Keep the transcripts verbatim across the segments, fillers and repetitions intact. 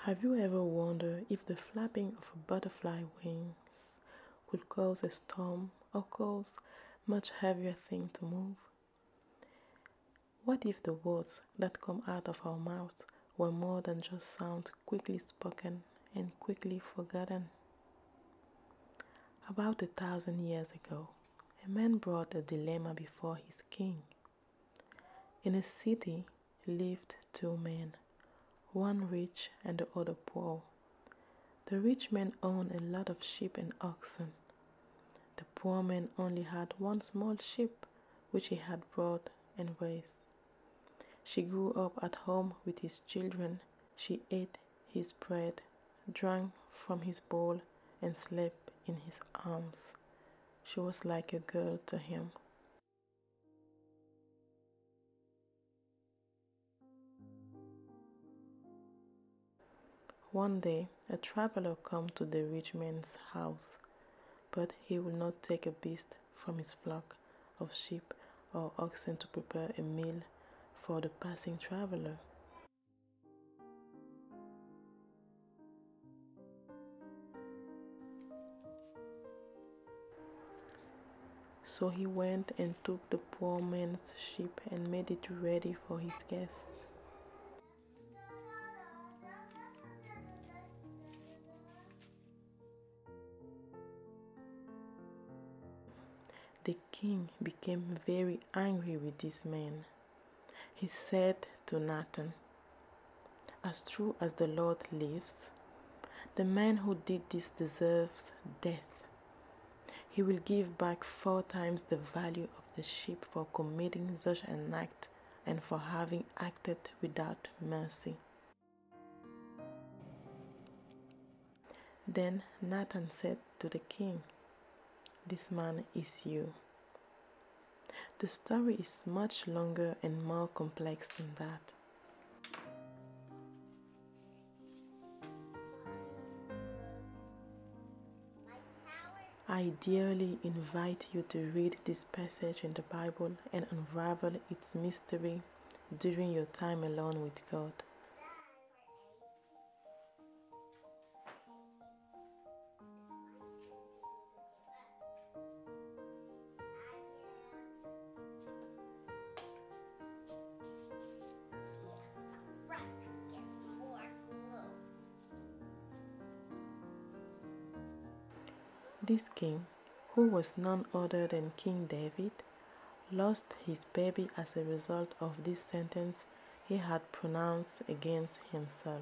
Have you ever wondered if the flapping of a butterfly wings could cause a storm or cause much heavier thing to move? What if the words that come out of our mouths were more than just sounds quickly spoken and quickly forgotten? About a thousand years ago, a man brought a dilemma before his king. In a city lived two men, one rich and the other poor. The rich man owned a lot of sheep and oxen. The poor man only had one small sheep which he had brought and raised. She grew up at home with his children. She ate his bread, drank from his bowl, and slept in his arms. She was like a girl to him. One day, a traveler came to the rich man's house, but he would not take a beast from his flock of sheep or oxen to prepare a meal for the passing traveler. So he went and took the poor man's sheep and made it ready for his guest. The king became very angry with this man. He said to Nathan, "As true as the Lord lives, the man who did this deserves death. He will give back four times the value of the sheep for committing such an act and for having acted without mercy." Then Nathan said to the king, "This man is you." The story is much longer and more complex than that. I dearly invite you to read this passage in the Bible and unravel its mystery during your time alone with God. This king, who was none other than King David, lost his baby as a result of this sentence he had pronounced against himself.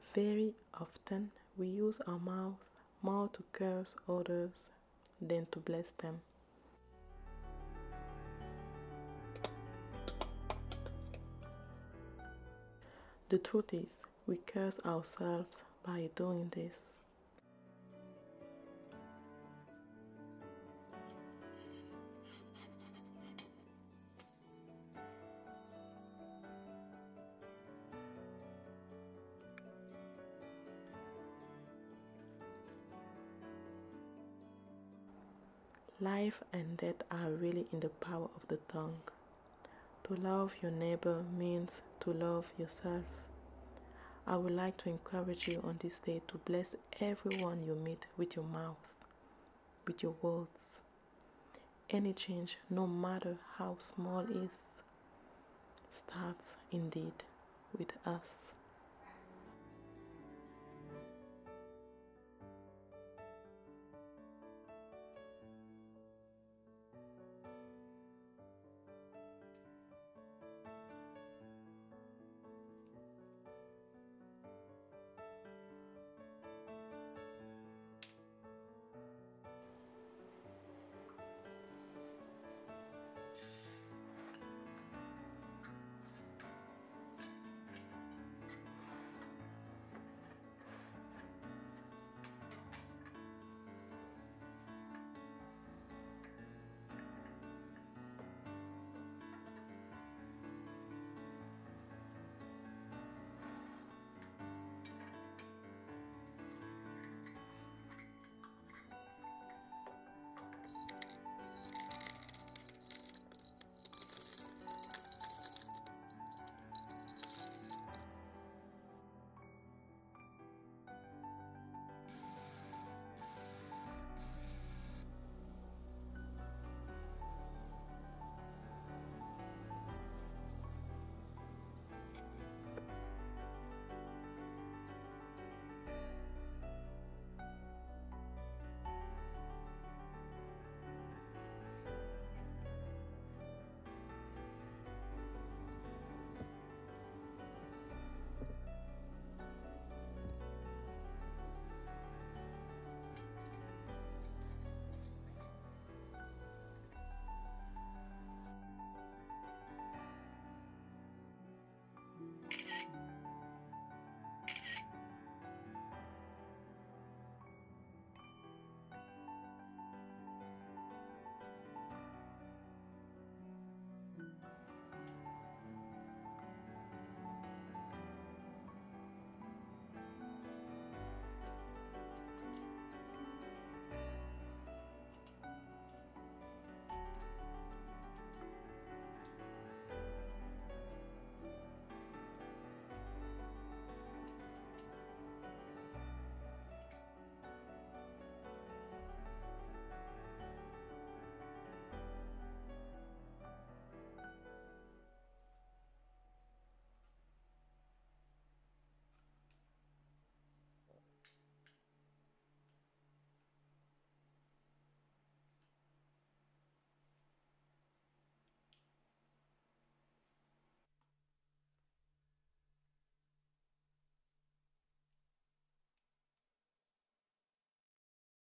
Very often we use our mouth more to curse others than to bless them. The truth is, we curse ourselves by doing this. Life and death are really in the power of the tongue. To love your neighbor means to love yourself. I would like to encourage you on this day to bless everyone you meet with your mouth, with your words. Any change, no matter how small it is, starts indeed with us.